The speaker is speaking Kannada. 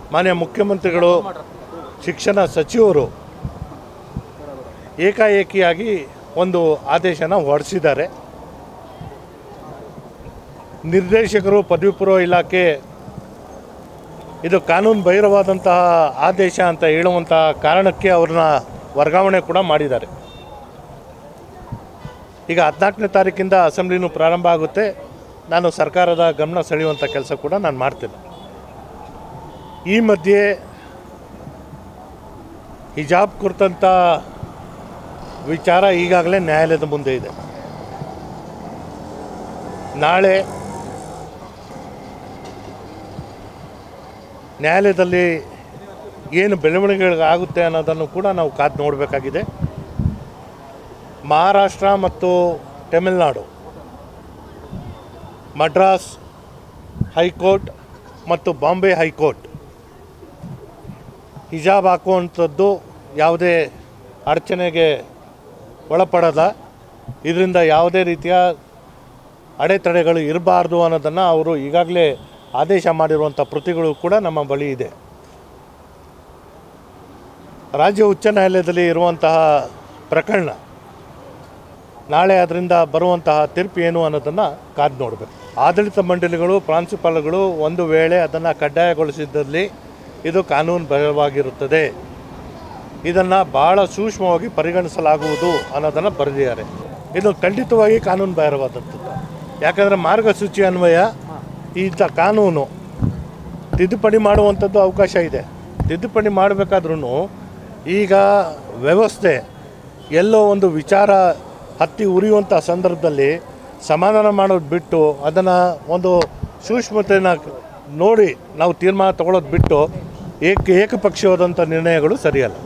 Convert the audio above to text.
ಮಾನ್ಯ ಮುಖ್ಯಮಂತ್ರಿಗಳು ಶಿಕ್ಷಣ ಸಚಿವರು ಏಕಾಏಕಿಯಾಗಿ ಒಂದು ಆದೇಶನ ಹೊರಡಿಸಿದ್ದಾರೆ. ನಿರ್ದೇಶಕರು ಪದವಿ ಪೂರ್ವ ಇಲಾಖೆ ಇದು ಕಾನೂನು ಬಾಹಿರವಾದಂತಹ ಆದೇಶ ಅಂತ ಹೇಳುವಂತಹ ಕಾರಣಕ್ಕೆ ಅವ್ರನ್ನ ವರ್ಗಾವಣೆ ಕೂಡ ಮಾಡಿದ್ದಾರೆ. ಈಗ 14ನೇ ತಾರೀಕಿಂದ ಅಸೆಂಬ್ಲಿನೂ ಪ್ರಾರಂಭ ಆಗುತ್ತೆ. ನಾನು ಸರ್ಕಾರದ ಗಮನ ಸೆಳೆಯುವಂಥ ಕೆಲಸ ಕೂಡ ನಾನು ಮಾಡ್ತೇನೆ. ಈ ಮಧ್ಯೆ ಹಿಜಾಬ್ ಕುರಿತಂಥ ವಿಚಾರ ಈಗಾಗಲೇ ನ್ಯಾಯಾಲಯದ ಮುಂದೆ ಇದೆ. ನಾಳೆ ನ್ಯಾಯಾಲಯದಲ್ಲಿ ಏನು ಬೆಳವಣಿಗೆಗಳಾಗುತ್ತೆ ಅನ್ನೋದನ್ನು ಕೂಡ ನಾವು ಕಾದು ನೋಡಬೇಕಾಗಿದೆ. ಮಹಾರಾಷ್ಟ್ರ ಮತ್ತು ತಮಿಳುನಾಡು, ಮಡ್ರಾಸ್ ಹೈಕೋರ್ಟ್ ಮತ್ತು ಬಾಂಬೆ ಹೈಕೋರ್ಟ್ ಹಿಜಾಬ್ ಹಾಕುವಂಥದ್ದು ಯಾವುದೇ ಅಡಚಣೆಗೆ ಒಳಪಡಲ್ಲ. ಇದರಿಂದ ಯಾವುದೇ ರೀತಿಯ ಅಡೆತಡೆಗಳು ಇರಬಾರ್ದು ಅನ್ನೋದನ್ನು ಅವರು ಈಗಾಗಲೇ ಆದೇಶ ಮಾಡಿರುವಂಥ ಪ್ರತಿಗಳು ಕೂಡ ನಮ್ಮ ಬಳಿ ಇದೆ. ರಾಜ್ಯ ಉಚ್ಚ ನ್ಯಾಯಾಲಯದಲ್ಲಿ ಇರುವಂತಹ ಪ್ರಕರಣ ನಾಳೆ ಅದರಿಂದ ಬರುವಂತಹ ತೀರ್ಪು ಏನು ಅನ್ನೋದನ್ನು ಕಾದು ನೋಡಬೇಕು. ಆಡಳಿತ ಮಂಡಳಿಗಳು, ಪ್ರಾಂಶುಪಾಲಗಳು ಒಂದು ವೇಳೆ ಅದನ್ನು ಕಡ್ಡಾಯಗೊಳಿಸಿದ್ದಲ್ಲಿ ಇದು ಕಾನೂನು ಬಾಹಿರವಾಗಿರುತ್ತದೆ. ಇದನ್ನು ಭಾಳ ಸೂಕ್ಷ್ಮವಾಗಿ ಪರಿಗಣಿಸಲಾಗುವುದು ಅನ್ನೋದನ್ನು ಬರೆದಿದ್ದಾರೆ. ಇದು ಖಂಡಿತವಾಗಿ ಕಾನೂನು ಬಾಹಿರವಾದಂಥದ್ದು. ಯಾಕಂದರೆ ಮಾರ್ಗಸೂಚಿ ಅನ್ವಯ ಇಂಥ ಕಾನೂನು ತಿದ್ದುಪಡಿ ಮಾಡುವಂಥದ್ದು ಅವಕಾಶ ಇದೆ. ತಿದ್ದುಪಡಿ ಮಾಡಬೇಕಾದ್ರೂ ಈಗ ವ್ಯವಸ್ಥೆ ಎಲ್ಲೋ ಒಂದು ವಿಚಾರ ಹತ್ತಿ ಉರಿಯುವಂಥ ಸಂದರ್ಭದಲ್ಲಿ ಸಮಾಧಾನ ಮಾಡೋದು ಬಿಟ್ಟು ಅದನ್ನು ಒಂದು ಸೂಕ್ಷ್ಮತೆಯನ್ನು ನೋಡಿ ನಾವು ತೀರ್ಮಾನ ತಗೊಳ್ಳೋದು ಬಿಟ್ಟು ಏಕಪಕ್ಷೀಯವಾದಂಥ ನಿರ್ಣಯಗಳು ಸರಿಯಲ್ಲ.